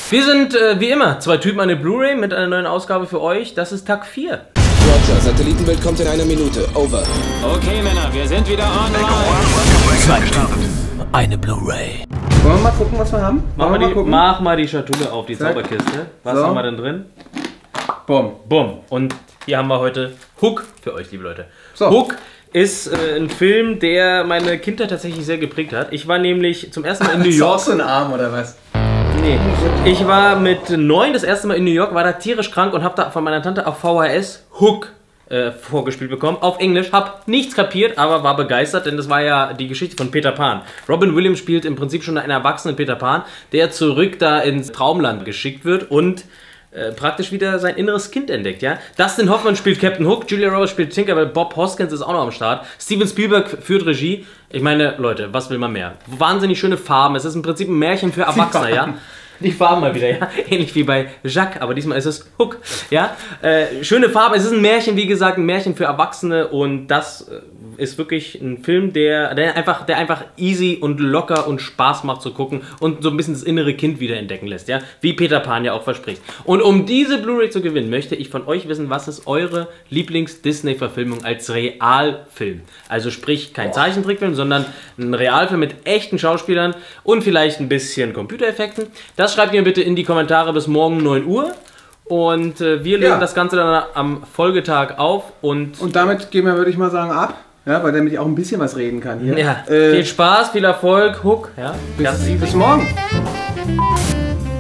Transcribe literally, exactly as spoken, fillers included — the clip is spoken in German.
Wir sind äh, wie immer zwei Typen, eine Blu-ray mit einer neuen Ausgabe für euch. Das ist Tag vier. Roger, Satellitenbild kommt in einer Minute. Over. Okay, Männer, wir sind wieder online. Zwei Typen, eine Blu-ray. Wollen wir mal gucken, was wir haben? Mach mal, wir die, mal mach mal die Schatulle auf, die Zack. Zauberkiste. Was So. haben wir denn drin? Bumm. Bumm. Und hier haben wir heute Hook für euch, liebe Leute. So. Hook ist äh, ein Film, der meine Kindheit tatsächlich sehr geprägt hat. Ich war nämlich zum ersten Mal in New Ist auch York. so ein Arm oder was? Nee. Ich war mit neun das erste Mal in New York, war da tierisch krank und habe da von meiner Tante auf V H S Hook äh, vorgespielt bekommen. Auf Englisch, hab nichts kapiert, aber war begeistert, denn das war ja die Geschichte von Peter Pan. Robin Williams spielt im Prinzip schon einen erwachsenen Peter Pan, der zurück da ins Traumland geschickt wird und äh, praktisch wieder sein inneres Kind entdeckt, ja. Dustin Hoffman spielt Captain Hook, Julia Roberts spielt Tinkerbell, Bob Hoskins ist auch noch am Start, Steven Spielberg führt Regie. Ich meine, Leute, was will man mehr? Wahnsinnig schöne Farben, es ist im Prinzip ein Märchen für Erwachsene, ja. Die Farben mal wieder, ja. Ähnlich wie bei Jacques, aber diesmal ist es Hook, ja. Äh, schöne Farben, es ist ein Märchen, wie gesagt, ein Märchen für Erwachsene und das äh, ist wirklich ein Film, der, der, einfach, der einfach easy und locker und Spaß macht zu gucken und so ein bisschen das innere Kind wieder entdecken lässt, ja. Wie Peter Pan ja auch verspricht. Und um diese Blu-ray zu gewinnen, möchte ich von euch wissen, was ist eure Lieblings-Disney-Verfilmung als Realfilm? Also sprich, kein Zeichentrickfilm, sondern ein Realfilm mit echten Schauspielern und vielleicht ein bisschen Computereffekten. Das schreibt ihr bitte in die Kommentare bis morgen neun Uhr. Und äh, wir lösen Ja. das Ganze dann am Folgetag auf. Und, Und damit gehen wir, würde ich mal sagen, ab. Ja, weil damit ich auch ein bisschen was reden kann hier. ja, Äh, viel Spaß, viel Erfolg, Hook. Ja, bis, ganz easy. bis morgen.